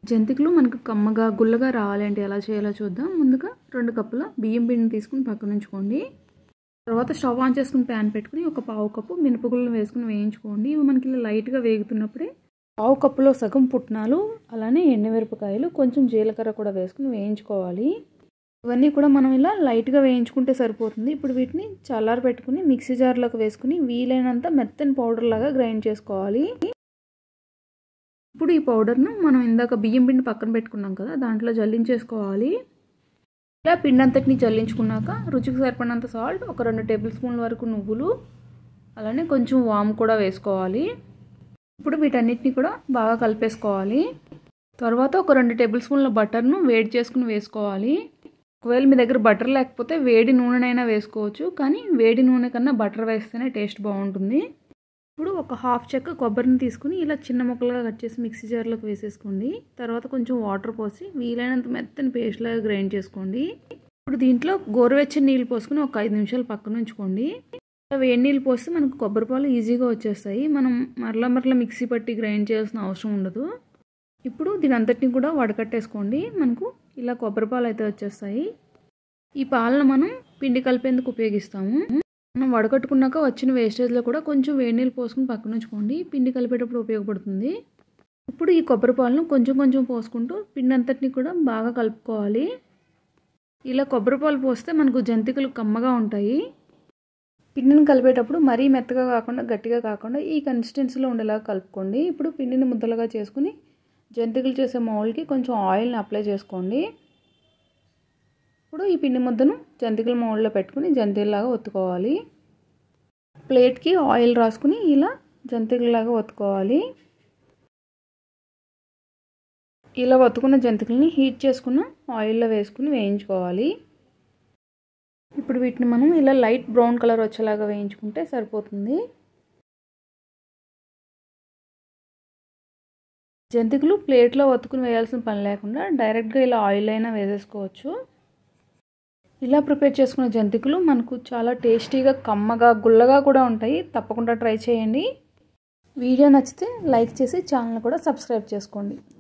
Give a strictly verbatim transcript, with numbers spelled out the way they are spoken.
జంతికలు మనకు కమ్మగా గుల్లగా రావాలంటే ఎలా చేయాలో చూద్దాం. ముందుగా రెండు కప్పుల బియ్యం పిండిని తీసుకుని పక్కన ఉంచుకోండి. తర్వాత స్టవ్ ఆన్ చేసుకుని ప్యాన్ పెట్టుకుని ఒక పావు కప్పు మినపగుళ్ళను వేసుకుని వేయించుకోండి. ఇవి మనకి ఇలా లైట్గా వేగుతున్నప్పుడే పావు కప్పులో సగం పుట్నాలు, అలానే ఎండుమిరపకాయలు, కొంచెం జీలకర్ర కూడా వేసుకుని వేయించుకోవాలి. ఇవన్నీ కూడా మనం ఇలా లైట్గా వేయించుకుంటే సరిపోతుంది. ఇప్పుడు వీటిని చల్లారి పెట్టుకుని మిక్సీ జార్లోకి వేసుకుని వీలైనంత మెత్తని పౌడర్ లాగా గ్రైండ్ చేసుకోవాలి. ఇప్పుడు ఈ పౌడర్ను మనం ఇందాక బియ్యం పిండి పక్కన పెట్టుకున్నాం కదా, దాంట్లో జల్లించేసుకోవాలి. ఇలా పిండి అంతటిని జల్లించుకున్నాక రుచికి సరిపడినంత సాల్ట్, ఒక రెండు టేబుల్ స్పూన్ల వరకు నువ్వులు, అలానే కొంచెం వాము కూడా వేసుకోవాలి. ఇప్పుడు వీటన్నిటిని కూడా బాగా కలిపేసుకోవాలి. తర్వాత ఒక రెండు టేబుల్ స్పూన్ల బటర్ను వేడి చేసుకుని వేసుకోవాలి. ఒకవేళ మీ దగ్గర బటర్ లేకపోతే వేడి నూనెనైనా వేసుకోవచ్చు, కానీ వేడి నూనె కన్నా బటర్ వేస్తేనే టేస్ట్ బాగుంటుంది. ఇప్పుడు ఒక హాఫ్ చెక్క కొబ్బరిని తీసుకుని ఇలా చిన్న ముక్కలుగా కట్ చేసి మిక్సీ జార్లోకి వేసేసుకోండి. తర్వాత కొంచెం వాటర్ పోసి వీలైనంత మెత్తని పేస్ట్ లాగా గ్రైండ్ చేసుకోండి. ఇప్పుడు దీంట్లో గోరువెచ్చని నీళ్ళు పోసుకుని ఒక ఐదు నిమిషాలు పక్కన ఉంచుకోండి. వేడి నీళ్ళు పోస్తే మనకు కొబ్బరి పాలు ఈజీగా వచ్చేస్తాయి. మనం మరలా మరలా మిక్సీ పట్టి గ్రైండ్ చేయాల్సిన అవసరం ఉండదు. ఇప్పుడు దీని అంతటిని కూడా వడకట్టేసుకోండి. మనకు ఇలా కొబ్బరి పాలు అయితే వచ్చేస్తాయి. ఈ పాలను మనం పిండి కలిపేందుకు ఉపయోగిస్తాము. మనం వడకట్టుకున్నాక వచ్చిన వేస్టేజ్లో కూడా కొంచెం వేడి నీళ్ళు పోసుకుని పక్కన ఉంచుకోండి. పిండి కలిపేటప్పుడు ఉపయోగపడుతుంది. ఇప్పుడు ఈ కొబ్బరి పాలను కొంచెం కొంచెం పోసుకుంటూ పిండి అంతటిని కూడా బాగా కలుపుకోవాలి. ఇలా కొబ్బరి పాలు పోస్తే మనకు జంతికలు కమ్మగా ఉంటాయి. పిండిని కలిపేటప్పుడు మరీ మెత్తగా కాకుండా గట్టిగా కాకుండా ఈ కన్సిస్టెన్సీలో ఉండేలాగా కలుపుకోండి. ఇప్పుడు పిండిని ముద్దలుగా చేసుకుని జంతికలు చేసే మౌల్కి కొంచెం ఆయిల్ని అప్లై చేసుకోండి. ఇప్పుడు ఈ పిండి ముద్దను జంతికల మౌల్డ్లో పెట్టుకుని జంతికలాగా ఒత్తుకోవాలి. ప్లేట్కి ఆయిల్ రాసుకుని ఇలా జంతికలాగా ఒత్తుకోవాలి. ఇలా ఒత్తుకున్న జంతికల్ని హీట్ చేసుకున్న ఆయిల్లో వేసుకుని వేయించుకోవాలి. ఇప్పుడు వీటిని మనం ఇలా లైట్ బ్రౌన్ కలర్ వచ్చేలాగా వేయించుకుంటే సరిపోతుంది. జంతికలు ప్లేట్లో ఒత్తుకుని వేయాల్సిన పని లేకుండా డైరెక్ట్గా ఇలా ఆయిల్ అయినా వేసేసుకోవచ్చు. ఇలా ప్రిపేర్ చేసుకున్న జంతికలు మనకు చాలా టేస్టీగా, కమ్మగా, గుల్లగా కూడా ఉంటాయి. తప్పకుండా ట్రై చేయండి. వీడియో నచ్చితే లైక్ చేసి ఛానల్ కూడా సబ్స్క్రైబ్ చేసుకోండి.